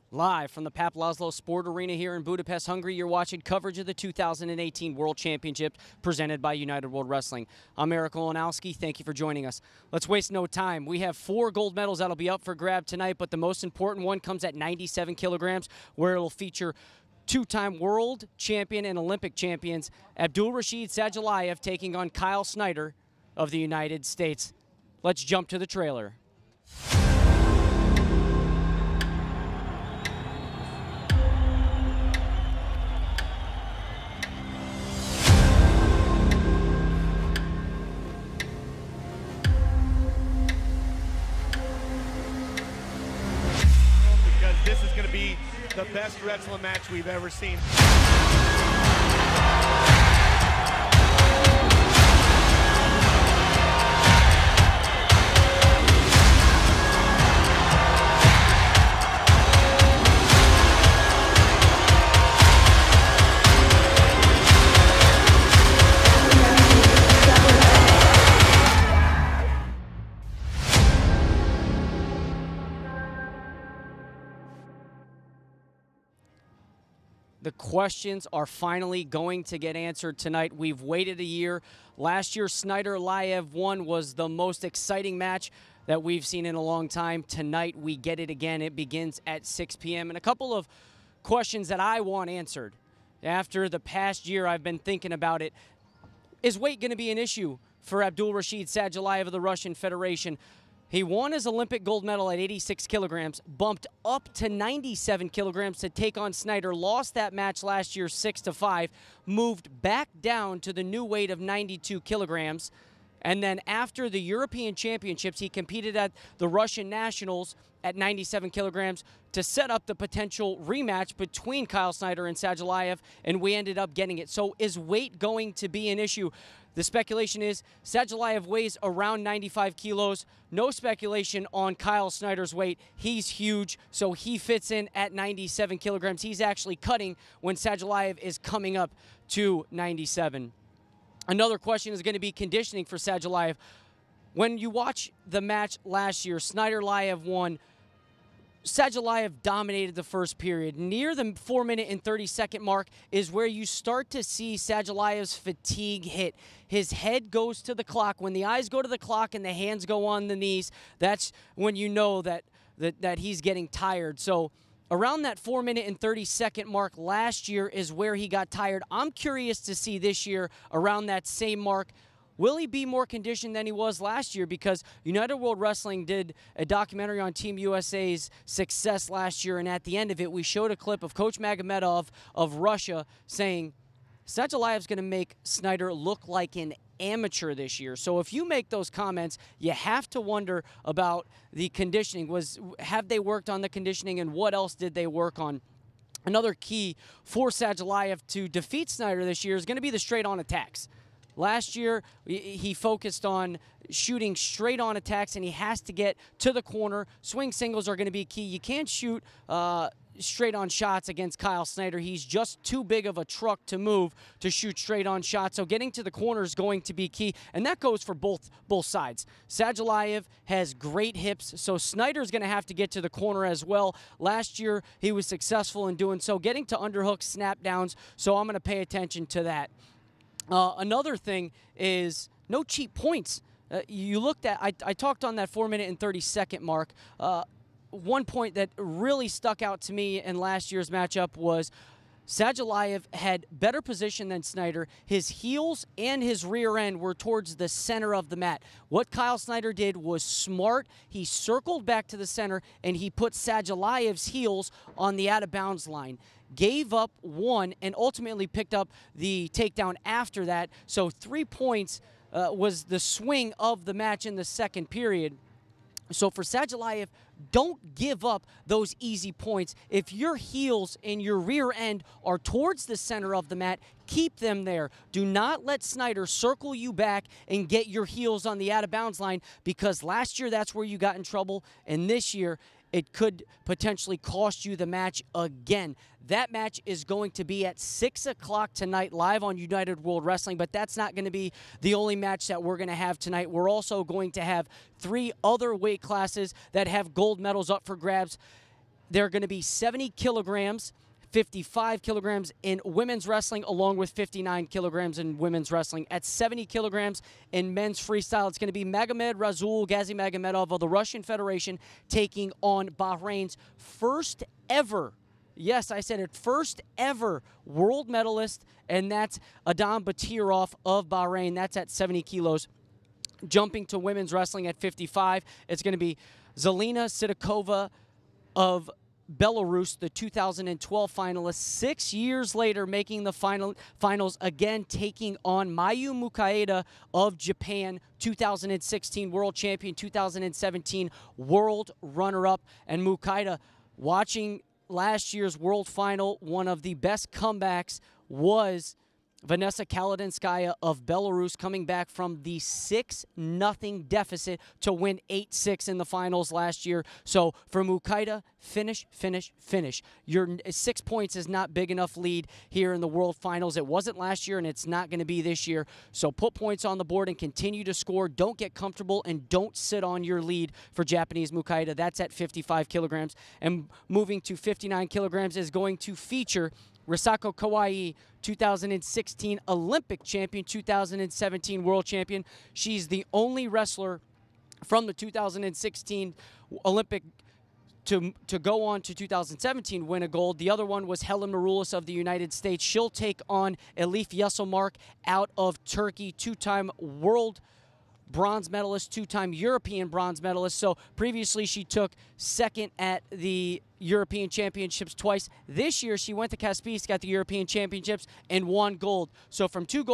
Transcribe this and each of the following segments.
Live from the Pap Laszlo Sport Arena here in Budapest, Hungary, you're watching coverage of the 2018 World Championship presented by United World Wrestling. I'm Eric Olenowski. Thank you for joining us. Let's waste no time. We have 4 gold medals that'll be up for grab tonight, but the most important one comes at 97 kilograms, where it'll feature 2-time world champion and Olympic champions Abdulrashid Sadulayev taking on Kyle Snyder of the United States. Let's jump to the trailer. This is going to be the best wrestling match we've ever seen. The questions are finally going to get answered tonight. We've waited a year. Last year, Snyder-Layev 1 was the most exciting match that we've seen in a long time. Tonight, we get it again. It begins at 6 p.m. And a couple of questions that I want answered. After the past year, I've been thinking about it. Is weight going to be an issue for Abdulrashid Sadulayev of the Russian Federation? He won his Olympic gold medal at 86 kilograms, bumped up to 97 kilograms to take on Snyder, lost that match last year 6-5, moved back down to the new weight of 92 kilograms. And then after the European Championships, he competed at the Russian Nationals at 97 kilograms to set up the potential rematch between Kyle Snyder and Sadulayev, and we ended up getting it. So is weight going to be an issue? The speculation is Sadulayev weighs around 95 kilos. No speculation on Kyle Snyder's weight. He's huge, so he fits in at 97 kilograms. He's actually cutting when Sadulayev is coming up to 97. Another question is going to be conditioning for Sadulayev. When you watch the match last year, Snyder-Layev won. Sadulayev dominated the first period. Near the 4-minute and 30-second mark is where you start to see Sadulayev's fatigue hit. His head goes to the clock. When the eyes go to the clock and the hands go on the knees, that's when you know that he's getting tired. So around that 4-minute and 30-second mark last year is where he got tired. I'm curious to see this year around that same mark. Will he be more conditioned than he was last year? Because United World Wrestling did a documentary on Team USA's success last year, and at the end of it, we showed a clip of Coach Magomedov of Russia saying, Sadulayev's going to make Snyder look like an amateur this year. So if you make those comments, you have to wonder about the conditioning. Have they worked on the conditioning, and what else did they work on? Another key for Sadulayev to defeat Snyder this year is going to be the straight-on attacks. Last year, he focused on shooting straight-on attacks, and he has to get to the corner. Swing singles are going to be key. You can't shoot straight-on shots against Kyle Snyder. He's just too big of a truck to move to shoot straight-on shots. So getting to the corner is going to be key, and that goes for both sides. Sadulayev has great hips, so Snyder's going to have to get to the corner as well. Last year, he was successful in doing so, getting to underhooks, snap downs, so I'm going to pay attention to that. Another thing is no cheap points. You looked at, I talked on that 4-minute and 30-second mark. One point that really stuck out to me in last year's matchup was Sadulayev had better position than Snyder. His heels and his rear end were towards the center of the mat. What Kyle Snyder did was smart. He circled back to the center, and he put Sadulayev's heels on the out-of-bounds line. Gave up 1 and ultimately picked up the takedown after that. So 3 points was the swing of the match in the second period. So for Sadulayev, don't give up those easy points. If your heels and your rear end are towards the center of the mat, keep them there. Do not let Snyder circle you back and get your heels on the out-of-bounds line, because last year that's where you got in trouble, and this year it could potentially cost you the match again. That match is going to be at 6 o'clock tonight live on United World Wrestling, but that's not going to be the only match that we're going to have tonight. We're also going to have 3 other weight classes that have gold medals up for grabs. They're going to be 70 kilograms, 55 kilograms in women's wrestling, along with 59 kilograms in women's wrestling. At 70 kilograms in men's freestyle, it's going to be Magomed Rasul Gazimagomedov of the Russian Federation taking on Bahrain's first ever, yes, I said it, first ever world medalist, and that's Adam Batirov of Bahrain. That's at 70 kilos. Jumping to women's wrestling at 55, it's going to be Zelina Sidakova of Belarus, the 2012 finalist, 6 years later making the finals again, taking on Mayu Mukaeda of Japan, 2016 world champion, 2017 world runner-up. And Mukaeda, watching last year's world final, one of the best comebacks was Vanessa Kaladinskaya of Belarus, coming back from the 6-0 deficit to win 8-6 in the finals last year. So for Mukaeda, finish, finish, finish. Your 6 points is not big enough lead here in the World Finals. It wasn't last year, and it's not going to be this year. So put points on the board and continue to score. Don't get comfortable, and don't sit on your lead for Japanese Mukaeda. That's at 55 kilograms. And moving to 59 kilograms is going to feature Risako Kawai, 2016 Olympic champion, 2017 world champion. She's the only wrestler from the 2016 Olympic to go on to 2017 win a gold. The other one was Helen Maroulis of the United States. She'll take on Elif Yesilmark out of Turkey, two-time world bronze medalist, two-time European bronze medalist. So previously she took second at the European Championships twice. This year she went to Kaspiysk at the European Championships and won gold. So from two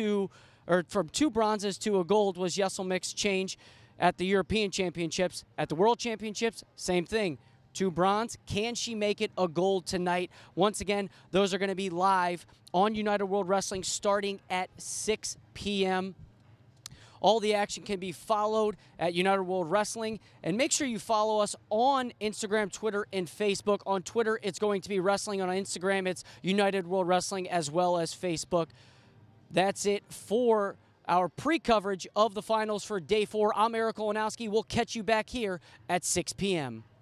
bronzes to a gold was Yesilmark's change at the European Championships. At the World Championships, same thing. 2 bronze. Can she make it a gold tonight? Once again, those are going to be live on United World Wrestling starting at 6 p.m. All the action can be followed at United World Wrestling. And make sure you follow us on Instagram, Twitter, and Facebook. On Twitter, it's going to be Wrestling. On Instagram, it's United World Wrestling, as well as Facebook. That's it for our pre-coverage of the finals for Day 4. I'm Eric Olenowski. We'll catch you back here at 6 p.m.